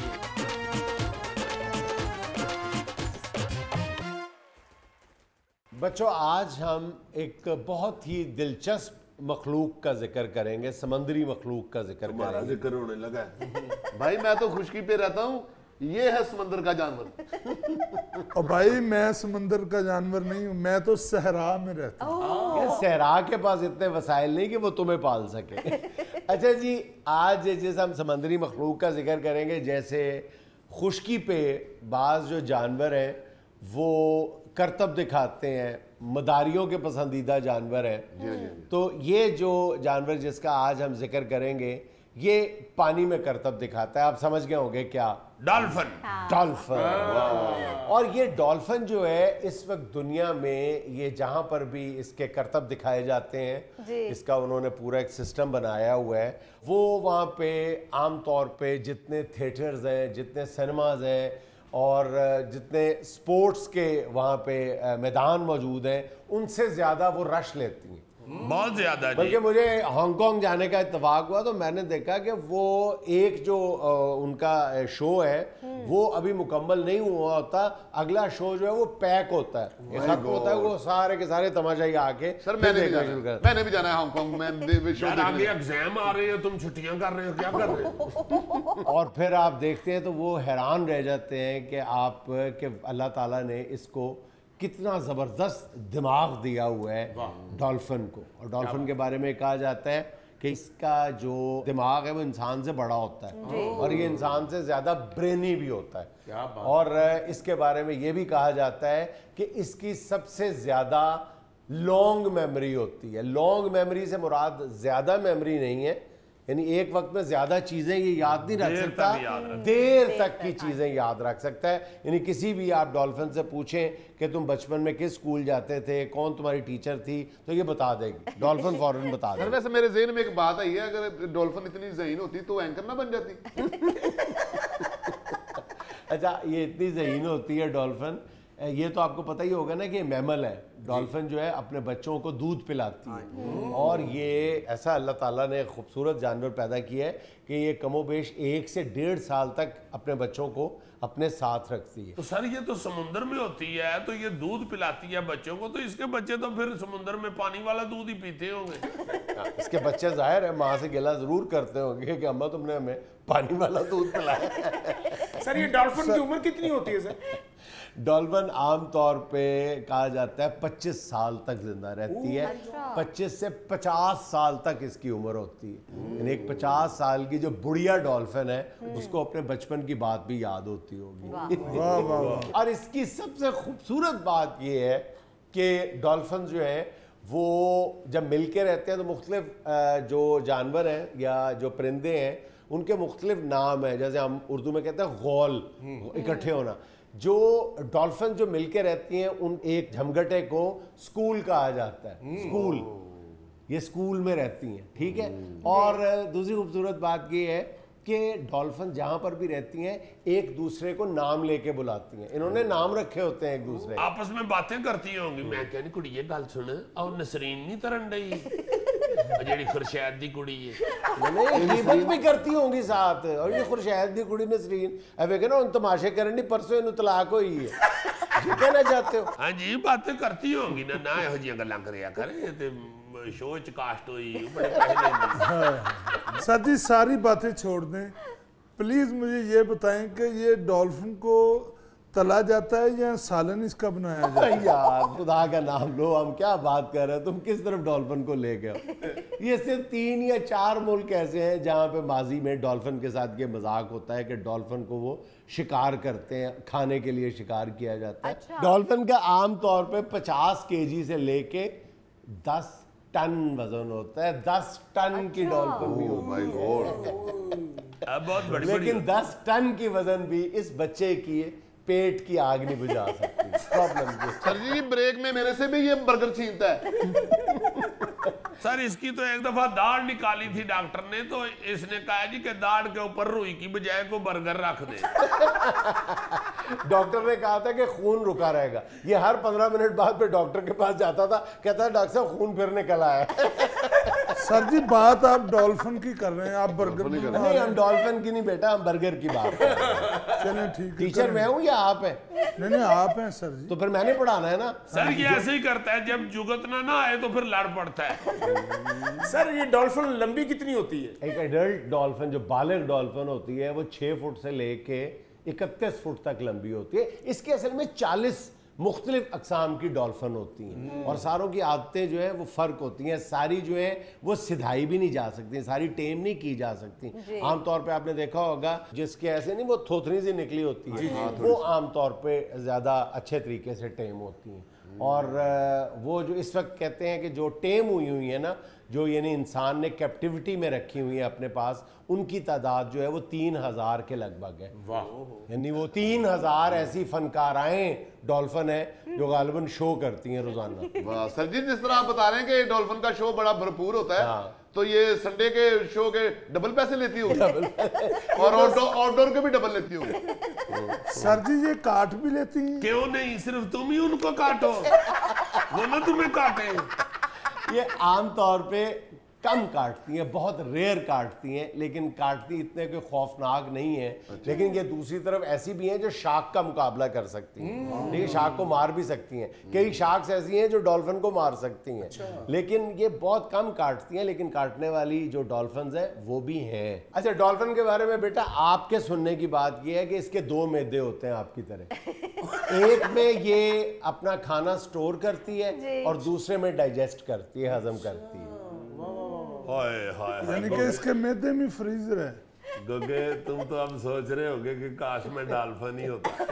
A: بچوں آج ہم ایک بہت ہی دلچسپ مخلوق کا ذکر کریں گے, سمندری مخلوق کا ذکر کریں گے.
B: ذکر ہونے لگا ہے بھائی, میں تو خشکی پہ رہتا ہوں, یہ ہے سمندر کا جانور.
F: اور بھائی میں سمندر کا جانور نہیں ہوں, میں تو صحرا میں رہتا ہوں.
A: صحرا کے پاس اتنے وسائل نہیں کہ وہ تمہیں پال سکے. اچھا جی, آج جیسے ہم سمندری مخلوق کا ذکر کریں گے, جیسے خشکی پہ بعض جو جانور ہیں وہ کرتب دکھاتے ہیں, مداریوں کے پسندیدہ جانور ہیں. تو یہ جو جانور جس کا آج ہم ذکر کریں گے یہ پانی میں کرتب دکھاتا ہے. آپ سمجھ گئے ہوں گے کیا؟
C: ڈالفن.
A: ڈالفن. اور یہ ڈالفن جو ہے اس وقت دنیا میں یہ جہاں پر بھی اس کے کرتب دکھائے جاتے ہیں, اس کا انہوں نے پورا ایک سسٹم بنایا ہوا ہے. وہ وہاں پہ عام طور پہ جتنے تھیٹرز ہیں, جتنے سنیماز ہیں اور جتنے سپورٹس کے وہاں پہ میدان موجود ہیں, ان سے زیادہ وہ رش لیتی ہیں.
C: بہت زیادہ جی.
A: بلکہ مجھے ہانگ کانگ جانے کا اتفاق ہوا تو میں نے دیکھا کہ وہ ایک جو ان کا شو ہے وہ ابھی مکمل نہیں ہوا ہوتا, اگلا شو جو ہے وہ پیک ہوتا ہے, ختم ہوتا ہے, وہ سارے کے سارے تماشائی آ کے.
B: سر میں نے بھی جانا ہے ہانگ کانگ میں.
C: یار آگے ایگزام آ رہے ہیں, تم چھٹیاں کر رہے ہو, کیا کر رہے ہو؟
A: اور پھر آپ دیکھتے ہیں تو وہ حیران رہ جاتے ہیں کہ آپ کہ اللہ تعالیٰ نے اس کو کتنا زبردست دماغ دیا ہوا ہے ڈالفن کو. اور ڈالفن کے بارے میں کہا جاتا ہے کہ اس کا جو دماغ ہے وہ انسان سے بڑا ہوتا ہے اور یہ انسان سے زیادہ برینی بھی ہوتا ہے. اور اس کے بارے میں یہ بھی کہا جاتا ہے کہ اس کی سب سے زیادہ لانگ میموری ہوتی ہے. لانگ میموری سے مراد زیادہ میموری نہیں ہے, یعنی ایک وقت میں زیادہ چیزیں یہ یاد نہیں رکھ سکتا, دیر تک کی چیزیں یاد رکھ سکتا ہے. یعنی کسی بھی آپ ڈالفن سے پوچھیں کہ تم بچپن میں کس اسکول جاتے تھے, کون تمہاری ٹیچر تھی, تو یہ بتا دے گی, ڈالفن فوراً بتا دے گی.
B: ویسے میرے ذہن میں ایک بات آئی ہے, اگر ڈالفن اتنی ذہین ہوتی تو اینکر نہ بن جاتی.
A: اچھا یہ اتنی ذہین ہوتی ہے ڈالفن, یہ تو آپ کو پتہ ہی ہوگا نا کہ میمل ہے. ڈالفن جو ہے اپنے بچوں کو دودھ پلاتی ہے, اور یہ ایسا اللہ تعالیٰ نے خوبصورت جانور پیدا کیا ہے کہ یہ کم و بیش 1 سے 1.5 سال تک اپنے بچوں کو اپنے ساتھ رکھتی ہے.
C: تو سر یہ تو سمندر میں ہوتی ہے, تو یہ دودھ پلاتی ہے بچوں کو, تو اس کے بچے تو پھر سمندر میں پانی والا دودھ ہی پیتے ہوں گے.
A: اس کے بچے ظاہر ہے ماں سے گلہ ضرور کرتے ہوں گے کہ اماں تم نے ہمیں پانی والا دودھ پلایا.
D: سر یہ ڈالفن کی عمر کتنی ہوتی ہے سر؟
A: ڈالفن عام طور پہ کہا جاتا ہے 25 سال تک زندہ رہتی ہے. 25 سے 50 سال تک اس کی عمر ہوتی ہے. یعنی ایک 50 سال کی جو بڑھیا ڈالفن ہے اس کو اپنے بچپن کی بات بھی یاد ہوتی ہوگی. اور اس کی سب سے خوبصورت بات یہ ہے کہ ڈالفن جو ہے وہ جب مل کے رہتے ہیں تو مختلف جو جانور ہیں یا جو پرندے ہیں ان کے مختلف نام ہیں. جیسے ہم اردو میں کہتے ہیں غول, اکٹھے ہونا. جو ڈالفن جو مل کے رہتی ہیں ان ایک جھمگٹے کو سکول کہا جاتا ہے. سکول, یہ سکول میں رہتی ہیں, ٹھیک ہے. اور دوسری خوبصورت بات یہ ہے کہ ڈالفن جہاں پر بھی رہتی ہیں ایک دوسرے کو نام لے کے بلاتی ہیں. انہوں نے نام رکھے ہوتے ہیں ایک دوسرے,
C: آپس میں باتیں کرتی ہوں گی. میں کہنی کڑی یہ گل سن, اور نسرین نہیں ترن ڈئی جیڑی خورشید دی کڑی ہے,
A: غیبت بھی کرتی ہوں گی ساتھ. اور یہ خورشید دی کڑی نسرین اب کہ نا ان تماشے کرن نہیں, پرسوں انہوں طلاق ہوئی ہے, کہنا چاہتے ہو؟
C: ہاں جی باتیں کرتی ہوں گی نا, یہو جیاں گلاں کریا کرے. شو چ کاسٹ ہوئی بڑے پہلے.
F: سر جی ساری باتیں چھوڑ دیں, پلیز مجھے یہ بتائیں کہ یہ ڈالفن کو تلا جاتا ہے یا سالن اس کا بنایا جاتا ہے؟
A: یار خدا کا نام لو, ہم کیا بات کر رہے ہیں, تم کس طرف ڈالفن کو لے گئے ہو؟ یہ صرف 3 یا 4 ملک ایسے ہیں جہاں پہ ماضی میں ڈالفن کے ساتھ یہ مذاق ہوتا ہے کہ ڈالفن کو وہ شکار کرتے ہیں, کھانے کے لیے شکار کیا جاتا ہے. ڈالفن کا عام طور پہ 50 kg سے لے کے 10 ٹن وزن ہوتا ہے. 10 ٹن کی ڈالفن بھی ہوتی ہے, لیکن 10 ٹن کی وزن بھی اس بچے کی پیٹ کی آگ نہیں بجھا سکتی.
B: سر جی بریک میں میرے سے بھی یہ برگر چھینتا ہے.
C: سر اس کی تو ایک دفعہ داڑھ نکالی تھی ڈاکٹر نے, تو اس نے کہا جی کہ داڑھ کے اوپر روئی کی بجائے کو برگر رکھ دے.
A: ڈاکٹر نے کہا تھا کہ خون رکا رہے گا. یہ ہر 15 منٹ بعد پہ ڈاکٹر کے پاس جاتا تھا, کہتا ہے ڈاکٹر صاحب خون پھر نکل آیا.
F: سر جی بات آپ ڈالفن کی کر رہے ہیں, آپ برگر
A: نہیں, ہم ڈالفن کی نہیں بیٹا, ہم برگر کی بات کر رہے ہیں.
F: چلیں ٹھیک,
A: ٹیچر میں ہوں یا آپ ہیں؟
F: نہیں آپ ہیں سر جی.
A: تو پھر میں نے پڑھانا ہے نا.
C: سر یہ ایسے ہی کرتا ہے, جب جگتنا نہ آئے تو پھر لڑ پڑتا ہے.
D: سر یہ ڈالفن لمبی کتنی ہوتی ہے؟
A: ایک ایڈلٹ ڈالفن جو بالغ ڈالفن ہوتی ہے وہ 6 فٹ سے لے کے 31 فٹ تک لمبی ہوتی ہے. اس کے اصل میں 40 مختلف اقسام کی ڈالفن ہوتی ہیں, اور ساروں کی عادتیں جو ہیں وہ فرق ہوتی ہیں. ساری جو ہیں وہ سدھائی بھی نہیں جا سکتی, ساری ٹیم نہیں کی جا سکتی. عام طور پہ آپ نے دیکھا ہوگا جس کے ایسے نہیں وہ تھوتھنی سی نکلی ہوتی ہے, وہ عام طور پہ زیادہ اچھے طریقے سے ٹیم ہوتی ہیں. اور وہ جو اس وقت کہتے ہیں کہ جو ٹیم ہوئی ہیں نا, جو یعنی انسان نے کیپٹیوٹی میں رکھی ہوئی ہیں اپنے پاس, ان کی تعداد جو ہے وہ 3000 کے لگ بھگ ہے. یعنی وہ 3000 ایسی فنکارائیں ڈالفن ہیں جو غالباً شو کرتی ہیں روزانہ.
B: سر جی جس طرح آپ بتا رہے ہیں کہ ڈالفن کا شو بڑا بھرپور ہوتا ہے, تو یہ سنڈے کے شو کے ڈبل پیسے لیتی ہوگی اور آؤٹ ڈور کے بھی ڈبل لیتی ہوگی.
F: سر جی یہ کاٹ بھی لیتی ہیں؟
C: کیوں نہیں, صرف تم ہی ان کو کاٹو, وہ نہ تمہیں کاٹے.
A: یہ عام طور پہ کم کاٹتی ہیں, بہت ریئر کاٹتی ہیں, لیکن کاٹتی اتنے کوئی خوفناک نہیں ہیں. لیکن یہ دوسری طرف ایسی بھی ہیں جو شارک کا مقابلہ کر سکتی ہیں, لیکن شارک کو مار بھی سکتی ہیں. کئی شارکس ایسی ہیں جو ڈولفن کو مار سکتی ہیں, لیکن یہ بہت کم کاٹتی ہیں. لیکن کاٹنے والی جو ڈولفنز ہیں وہ بھی ہیں. اچھا, ڈولفن کے بارے میں بیٹا آپ کے سننے کی بات یہ ہے کہ اس کے 2 معدے ہوتے ہیں آپ کی طرح. ایک میں یہ اپنا کھانا سٹور کرتی ہے اور دوسرے میں ڈائجسٹ کرتی ہے, ہضم کرتی ہے.
F: یعنی کہ اس کے معدے میں فریزر ہے.
C: گگے تم تو اب سوچ رہے ہوگے کہ کاش میں ڈالفن ہی ہوتا.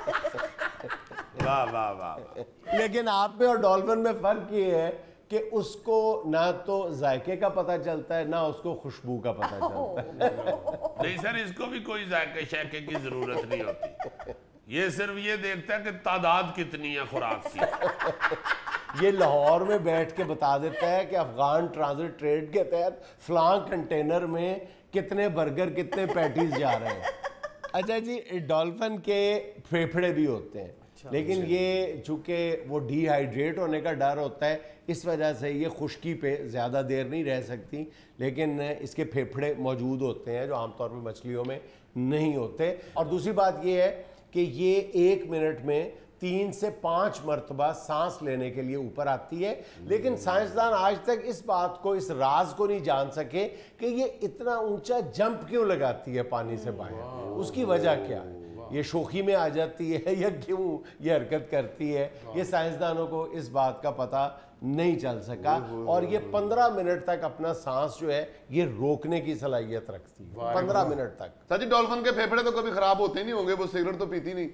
C: واہ واہ واہ.
A: لیکن آپ میں اور ڈولفن میں فرق یہ ہے کہ اس کو نہ تو ذائقے کا پتہ چلتا ہے نہ اس کو خوشبو کا پتہ چلتا ہے.
C: نہیں سر, اس کو بھی کوئی ذائقے شائقے کی ضرورت نہیں ہوتی. یہ صرف یہ دیکھتا ہے کہ تعداد کتنی ہے خوراک کی.
A: یہ لاہور میں بیٹھ کے بتا دیتا ہے کہ افغان ٹرانزٹ ٹریڈ کے تحت فلاں کنٹینر میں کتنے برگر کتنے پیٹیز جا رہے ہیں. اچھا جی, ڈولفن کے پھیپھڑے بھی ہوتے ہیں, لیکن یہ چونکہ وہ ڈی ہائیڈریٹ ہونے کا ڈر ہوتا ہے اس وجہ سے یہ خشکی پہ زیادہ دیر نہیں رہ سکتی. لیکن اس کے پھیپھڑے موجود ہوتے ہیں جو عام طور پہ مچھلیوں میں نہیں ہوتے. اور دوسری بات یہ ہے کہ یہ 1 منٹ میں 3 سے 5 مرتبہ سانس لینے کے لیے اوپر آتی ہے. لیکن سائنسدان آج تک اس بات کو, اس راز کو نہیں جان سکے کہ یہ اتنا اونچا جمپ کیوں لگاتی ہے پانی سے باہر, اس کی وجہ کیا ہے. یہ شوخی میں آ جاتی ہے یا کیوں یہ حرکت کرتی ہے, یہ سائنسدانوں کو اس بات کا پتہ نہیں چل سکا. اور یہ 15 منٹ تک اپنا سانس جو ہے یہ روکنے کی صلاحیت رکھتی ہے, 15 منٹ تک.
B: سر جی, ڈولفن کے پھیپھڑے تو کبھی خراب ہوتے نہیں ہوں گے, وہ سگریٹ تو پیتی نہیں.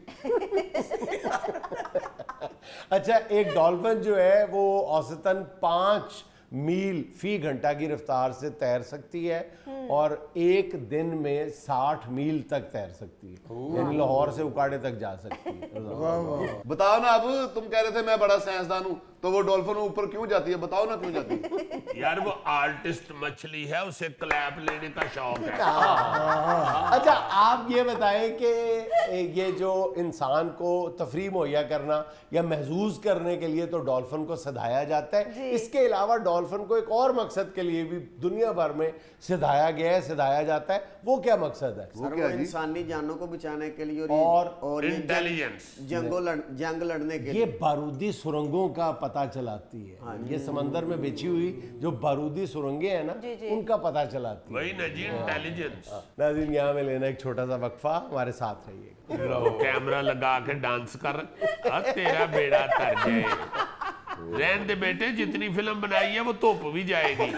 A: اچھا, ایک ڈولفن جو ہے وہ اوسطاً 5 میل فی گھنٹہ کی رفتار سے تیر سکتی ہے اور 1 دن میں 60 میل تک تیر سکتی ہے, یعنی لاہور سے اکاڑے تک جا سکتی ہے.
B: بتاؤ نا, اب تم کہہ رہے تھے میں بڑا سائنسدان ہوں, تو وہ ڈولفن اوپر کیوں جاتی ہے؟ بتاؤ نا کیوں جاتی ہے.
C: یار وہ آرٹسٹ مچھلی ہے, اسے کلیپ لینے کا شوق ہے.
A: اچھا, آپ یہ بتائیں کہ یہ جو انسان کو تفریح مہیا کرنا یا محظوظ کرنے کے لیے تو ڈولفن کو سدھایا جاتا ہے, اس کے علاوہ ڈولفن کو ایک اور مقصد کے لیے بھی دنیا بھر میں سدھایا گیا ہے, سدھایا جاتا ہے. وہ کیا مقصد ہے؟
E: سر وہ انسانی جانوں کو بچانے کے لیے
A: اور
C: انٹیلیجنس,
E: جنگ لڑنے کے لیے.
A: یہ بارودی سرنگوں کا پتہ چلاتی ہے. یہ سمندر میں بچھی ہوئی جو بارودی سرنگیں ہیں نا, ان کا پتہ چلاتی ہے.
C: وہی نا جی, انٹیلیجنس.
A: ناظرین, یہاں میں لینا ایک چھوٹا سا وقفہ, ہمارے ساتھ رہیے.
C: کیمرہ لگا کے ڈانس کر, تیرا بیڑا تر جائے. رہن دے بیٹے, جتنی فلم بنائی ہے وہ توپ بھی جائے گی.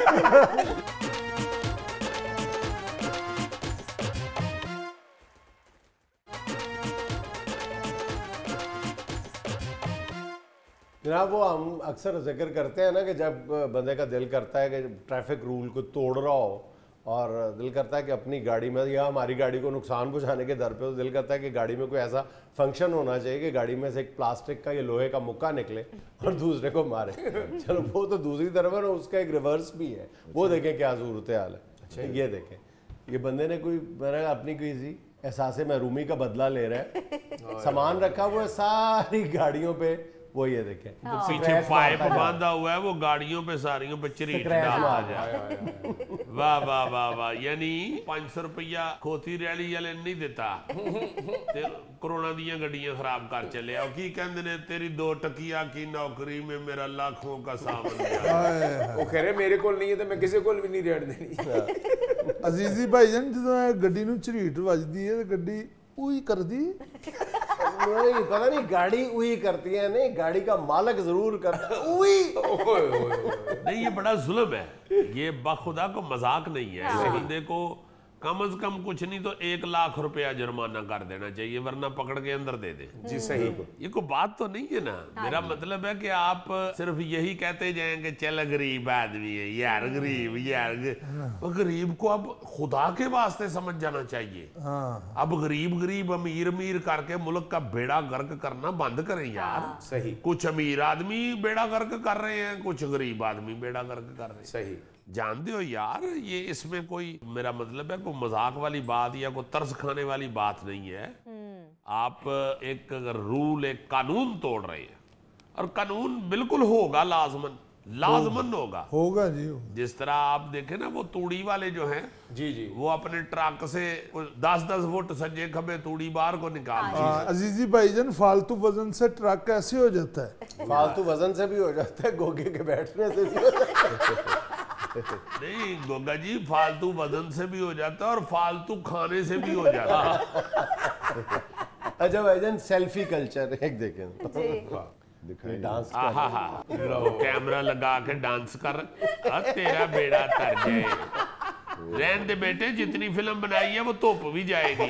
A: جناب, وہ ہم اکثر ذکر کرتے ہیں نا کہ جب بندے کا دل کرتا ہے کہ ٹریفک رول کو توڑ رہا ہو اور دل کرتا ہے کہ اپنی گاڑی میں یا ہماری گاڑی کو نقصان پہنچانے کے در پہ, تو دل کرتا ہے کہ گاڑی میں کوئی ایسا فنکشن ہونا چاہیے کہ گاڑی میں سے ایک پلاسٹک کا یا لوہے کا مکہ نکلے اور دوسرے کو مارے. چلو وہ تو دوسری طرف ہے نا, اس کا ایک ریورس بھی ہے. وہ دیکھیں کیا صورتحال ہے. یہ دیکھیں, یہ بندے نے کوئی اپنی کوئی احساس محرومی کا بدلہ لے رہا ہے, سامان رکھا ہوا ہے ساری گاڑیوں پہ, وہ یہ دیکھیں
C: پیچھے پائپ باندھا ہوا ہے, وہ گاڑیوں پہ ساریوں پہ چریٹ ڈالتا جائے. واہ واہ واہ واہ. یعنی 500 روپیہ کھوتی ریلی والے نہیں دیتا تے کروڑاں دیاں گڈیاں خراب کر چلے. اور کی کہندے نے, تیری 2 ٹکیا کی نوکری میں میرا لاکھوں کا سامان گیا.
D: وہ کہہ رہے میرے کول نہیں ہے تو میں کسی کول بھی نہیں ریٹ دینی.
F: عزیزی بھائی جان, جدوں گڈی نوں چریٹ وجدی ہے تے گڈی اوئی کردی,
A: پتہ نہیں گاڑی اوئی کرتی ہے, نہیں گاڑی کا مالک ضرور کرتا ہے اوئی.
C: نہیں, یہ بڑا ظلم ہے, یہ بخدا کو مذاق نہیں ہے. اس بندے کو کم از کم کچھ نہیں تو 1 لاکھ روپیہ جرمانہ کر دینا چاہیے, ورنہ پکڑ کے اندر دے دیں.
D: جی صحیح.
C: یہ کوئی بات تو نہیں ہے نا. میرا مطلب ہے کہ آپ صرف یہی کہتے جائیں کہ چل غریب آدمی ہے یار, غریب یار. غریب کو اب خدا کے واسطے سمجھ جانا چاہیے. اب غریب امیر امیر کر کے ملک کا بیڑا غرق کرنا بند کریں یار.
D: صحیح.
C: کچھ امیر آدمی بیڑا غرق کر رہے ہیں, کچھ غریب آدمی بیڑا غرق کر رہے ہیں.
D: صحیح.
C: جانتے ہو یار, یہ اس میں کوئی, میرا مطلب ہے کوئی مذاق والی بات یا کوئی طرز کھانے والی بات نہیں ہے. آپ ایک رول, ایک قانون توڑ رہے ہیں, اور قانون بالکل ہوگا لازمن, लाजमन होगा
F: जी।
C: जिस तरह आप देखें ना वो तूड़ी वाले जो हैं
A: जी जी,
C: वो अपने ट्रक से 10-10 फुट सज्जे खबे तूड़ी बाहर को निकालते हैं।
F: अजीजी भाईजान, फालतू वजन से ट्रक कैसे हो जाता है?
A: फालतू वजन से भी हो जाता है, गोगे के बैठने से भी हो जाता है।
C: नहीं गोगा जी, फालतू वजन से भी हो जाता है और फालतू खाने से भी हो जाता है।
A: अच्छा भाईजान, सेल्फी कल्चर एक देखें, दिखाई डांस
C: कैमरा लगा के डांस कर, तेरा बेड़ा तर जाए। रहने दे बेटे, जितनी फिल्म बनाई है वो धुप भी जाएगी।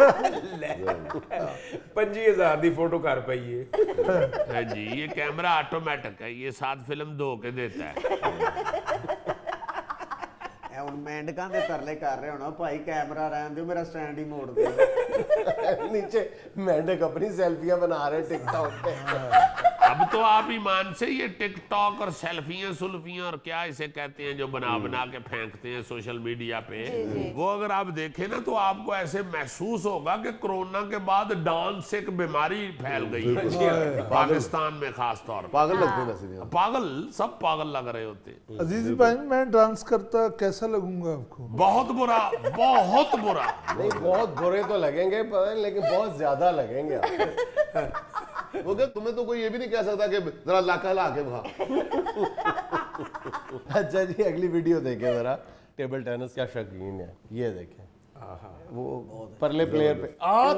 D: 25,000 दी फोटो कर पाइए
C: जी, ये कैमरा ऑटोमेटिक है, ये 7 फिल्म धो के देता है।
E: ਹੁਣ ਮੈਂਡਕਾਂ ਦੇ ਤਰਲੇ ਕਰ ਰਹੇ ਹੋਣਾ, ਭਾਈ ਕੈਮਰਾ ਰਹਿਣ ਦਿਓ, ਮੇਰਾ ਸਟੈਂਡ ਹੀ ਮੋੜ ਦਿਓ।
A: नीचे मेंढक अपनी सेल्फियां बना रहे टिकटॉक पे।
C: अब तो आप ईमान से ये टिकटॉक और सेल्फियां सुल्फियां और क्या इसे कहते हैं जो बना के फेंकते हैं सोशल मीडिया पे, वो अगर आप देखें ना तो आपको ऐसे महसूस होगा कि कोरोना के बाद डांस एक बीमारी फैल गई है पाकिस्तान में, खास तौर पर
B: पागल लगते हैं वैसे,
C: पागल, सब पागल लग रहे होते हैं।
F: अजीजी भाई, मैं डांस करता कैसा लगूंगा आपको?
C: बहुत बुरा, बहुत बुरा।
A: नहीं, बहुत बुरे तो लगेंगे पता नहीं, लेकिन बहुत ज्यादा लगेंगे आपको।
B: वो क्या, तुम्हें तो कोई ये भी नहीं कह सकता कि जरा लाका ला के खा।
A: अच्छा जी, अगली वीडियो देखें जरा। टेबल टेनिस का शौकीन है, ये देखें वो परले प्लेयर पे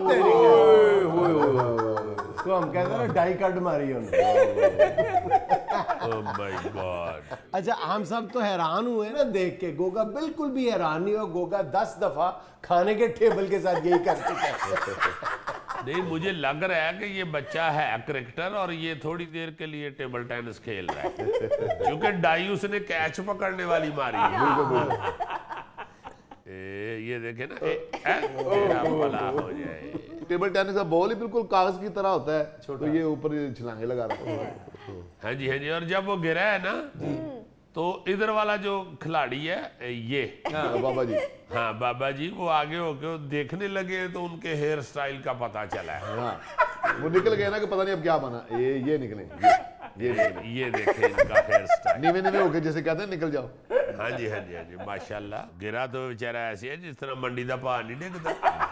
A: तो हम कहते हैं ना डाई कट मारी उन्होंने।
C: Oh my God।
A: अच्छा, हम सब तो हैरान हुए ना देख के, गोगा बिल्कुल भी हैरान नहीं हुआ। गोगा 10 दफा खाने के टेबल के साथ यही कर चुका है।
C: नहीं, मुझे लग रहा है कि ये बच्चा है क्रिकेटर और ये थोड़ी देर के लिए टेबल टेनिस खेल रहा है, क्योंकि डाई उसने कैच पकड़ने वाली मारी है। ये देखे ना, तेरा भला हो जाए।
B: टेबल टेनिस का बॉल ही बिल्कुल कागज की तरह होता है, तो ये ऊपर छलांगे लगा रहा है।
C: हाँ जी, हाँ जी। और जब वो गिरा है ना तो इधर वाला जो खिलाड़ी है ये
B: बाबा जी,
C: हाँ बाबा जी, वो आगे होके देखने लगे तो उनके हेयर स्टाइल का पता चला है।
B: हाँ, वो निकल गया ना कि पता नहीं अब क्या बना। ये निकले,
C: ये देखे इनका हेयर स्टाइल,
B: नीवे नीवे होके जैसे कहते हैं निकल जाओ।
C: हाँ जी, हाँ जी, हाँ जी, माशाल्लाह। गिरा तो बेचारा ऐसे है जिस तरह मंडी दा भाव नहीं डिगदा।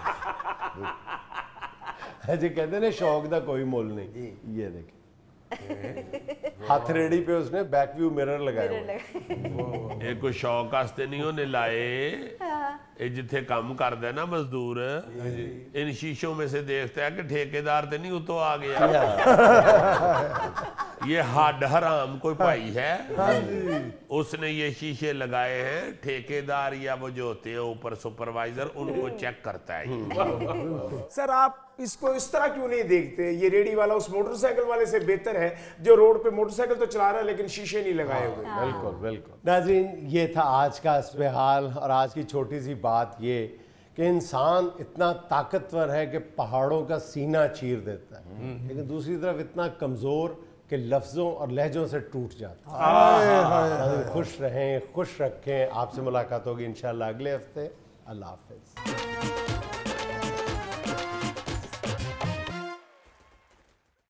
A: जी, कहते ना शौक दा कोई मोल नहीं। ये देखें, हाथ रेडी पे उसने बैक व्यू मिरर लगाया हुआ।
C: ਇਹ ਕੋਈ ਸ਼ੌਕ ਵਾਸਤੇ ਨਹੀਂ ਉਹਨੇ ਲਾਏ, ਇਹ ਜਿੱਥੇ ਕੰਮ ਕਰਦਾ ਨਾ ਮਜ਼ਦੂਰ, इन शीशों में से देखता है कि ठेकेदार तो नहीं उतो आ गया। ये हड हराम कोई भाई है, उसने ये शीशे लगाए हैं, ठेकेदार या वो जो होते हैं ऊपर सुपरवाइजर, उनको चेक करता है।
D: सर, आप इसको इस तरह क्यों नहीं देखते? ये रेडी वाला उस मोटरसाइकिल वाले से बेहतर है जो रोड पे मोटरसाइकिल तो चला रहा है लेकिन शीशे नहीं लगाए हुए।
A: बिल्कुल बिल्कुल। नाज़रीन, ये था आज का इस्तेहाल और आज की छोटी सी बात ये कि इंसान इतना ताकतवर है कि पहाड़ों का सीना चीर देता है, लेकिन दूसरी तरफ इतना कमज़ोर कि लफ्ज़ों और लहजों से टूट जाता है। खुश रहें, खुश रखें। आपसे मुलाकात होगी इंशाअल्लाह अगले हफ्ते। अल्लाह हाफ़िज़।